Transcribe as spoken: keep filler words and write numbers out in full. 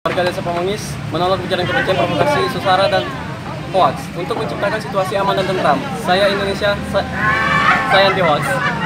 Warga Desa Pamengis menolak ujaran kebencian, provokasi, isu sara, dan hoax untuk menciptakan situasi aman dan tentram. Saya Indonesia, sa saya anti hoax.